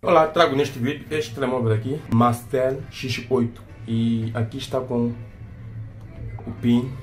Olá, trago neste vídeo este telemóvel aqui, Mastel X8, e aqui está com o PIN,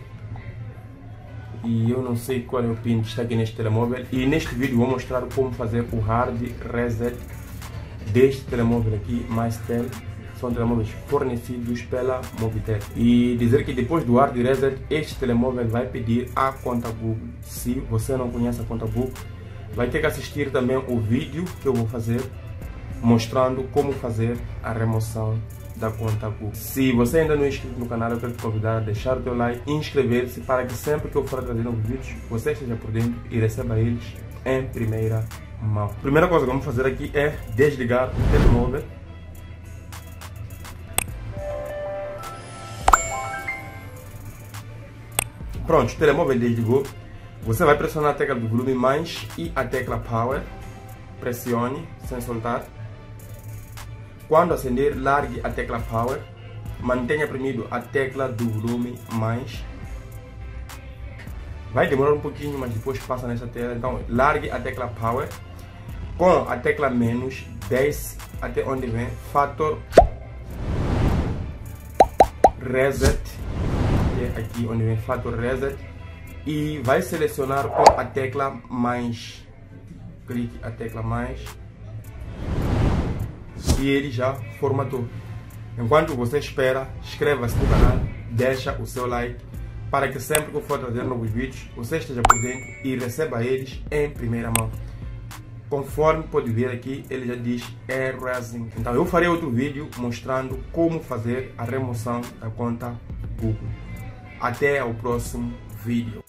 e eu não sei qual é o PIN que está aqui neste telemóvel, e neste vídeo vou mostrar como fazer o hard reset deste telemóvel aqui, Mastel. São telemóveis fornecidos pela Movitel, e dizer que depois do hard reset este telemóvel vai pedir a conta Google. Se você não conhece a conta Google, vai ter que assistir também o vídeo que eu vou fazer mostrando como fazer a remoção da conta Google. Se você ainda não é inscrito no canal, eu quero te convidar a deixar o teu like e inscrever-se para que sempre que eu for trazer novos vídeos, você esteja por dentro e receba eles em primeira mão. A primeira coisa que vamos fazer aqui é desligar o telemóvel. Pronto, o telemóvel desligou. Você vai pressionar a tecla do volume mais e a tecla power. Pressione sem soltar. Quando acender, largue a tecla power. Mantenha premido a tecla do volume mais. Vai demorar um pouquinho, mas depois passa nessa tela. Então, largue a tecla power. Com a tecla menos, desce até onde vem fator reset. Aqui onde vem fator reset. E vai selecionar com a tecla mais. Clique a tecla mais. E ele já formatou. Enquanto você espera, inscreva-se no canal, deixa o seu like, para que sempre que eu for trazer novos vídeos, você esteja por dentro e receba eles em primeira mão. Conforme pode ver aqui, ele já diz erasing. Então eu farei outro vídeo mostrando como fazer a remoção da conta Google. Até o próximo vídeo.